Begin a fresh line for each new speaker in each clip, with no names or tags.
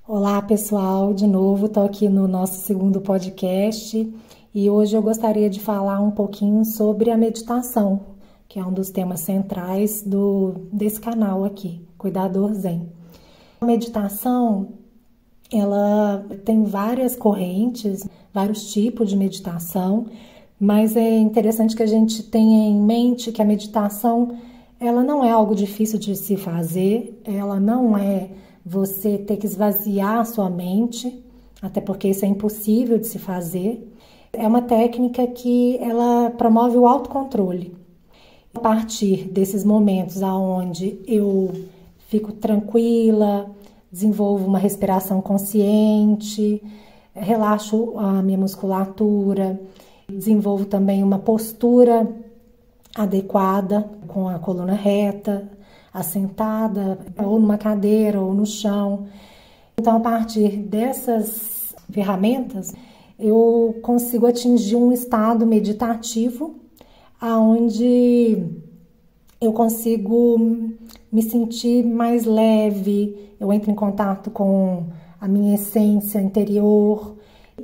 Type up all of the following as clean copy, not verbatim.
Olá, pessoal, de novo estou aqui no nosso segundo podcast e hoje eu gostaria de falar um pouquinho sobre a meditação, que é um dos temas centrais desse canal aqui, Cuidador Zen. A meditação, ela tem várias correntes, vários tipos de meditação, mas é interessante que a gente tenha em mente que a meditação, ela não é algo difícil de se fazer, ela não é você ter que esvaziar a sua mente, até porque isso é impossível de se fazer. É uma técnica que ela promove o autocontrole. A partir desses momentos onde eu fico tranquila, desenvolvo uma respiração consciente, relaxo a minha musculatura, desenvolvo também uma postura adequada, com a coluna reta, assentada, ou numa cadeira, ou no chão. Então, a partir dessas ferramentas, eu consigo atingir um estado meditativo, onde eu consigo me sentir mais leve, eu entro em contato com a minha essência interior,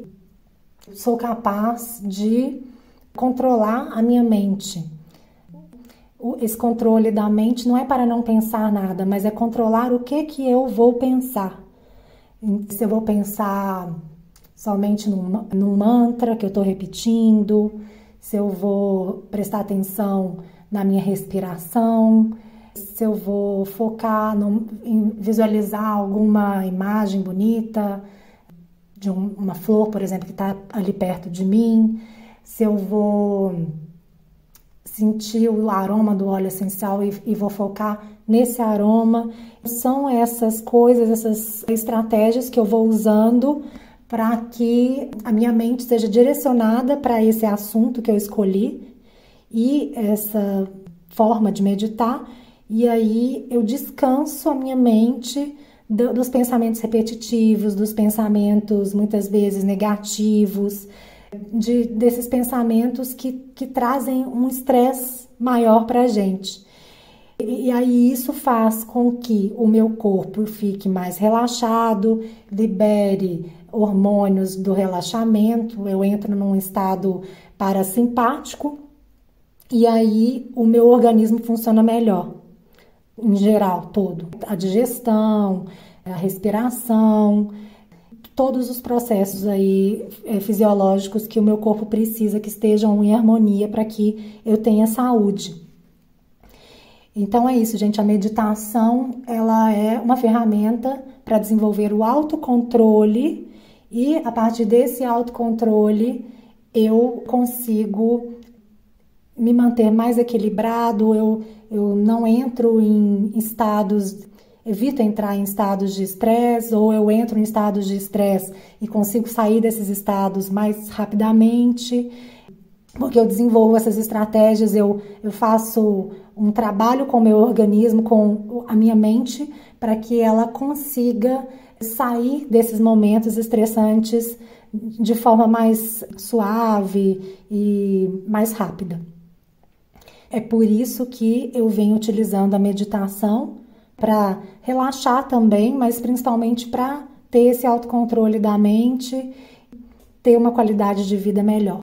sou capaz de controlar a minha mente. Esse controle da mente não é para não pensar nada, mas é controlar o que eu vou pensar. Se eu vou pensar somente num mantra que eu estou repetindo, se eu vou prestar atenção na minha respiração, se eu vou focar em visualizar alguma imagem bonita, de uma flor, por exemplo, que está ali perto de mim, se eu vou sentir o aroma do óleo essencial e vou focar nesse aroma. São essas coisas, essas estratégias que eu vou usando para que a minha mente seja direcionada para esse assunto que eu escolhi e essa forma de meditar, e aí eu descanso a minha mente dos pensamentos repetitivos, dos pensamentos muitas vezes negativos, desses pensamentos que trazem um estresse maior para a gente. E aí isso faz com que o meu corpo fique mais relaxado, libere hormônios do relaxamento, eu entro num estado parasimpático e aí o meu organismo funciona melhor, em geral, todo. A digestão, a respiração, todos os processos aí fisiológicos que o meu corpo precisa que estejam em harmonia para que eu tenha saúde. Então é isso, gente, a meditação, ela é uma ferramenta para desenvolver o autocontrole e a partir desse autocontrole eu consigo me manter mais equilibrado, eu não entro em estados, evito entrar em estados de estresse, ou eu entro em estados de estresse e consigo sair desses estados mais rapidamente, porque eu desenvolvo essas estratégias, eu faço um trabalho com o meu organismo, com a minha mente, para que ela consiga sair desses momentos estressantes de forma mais suave e mais rápida. É por isso que eu venho utilizando a meditação para relaxar também, mas principalmente para ter esse autocontrole da mente, ter uma qualidade de vida melhor.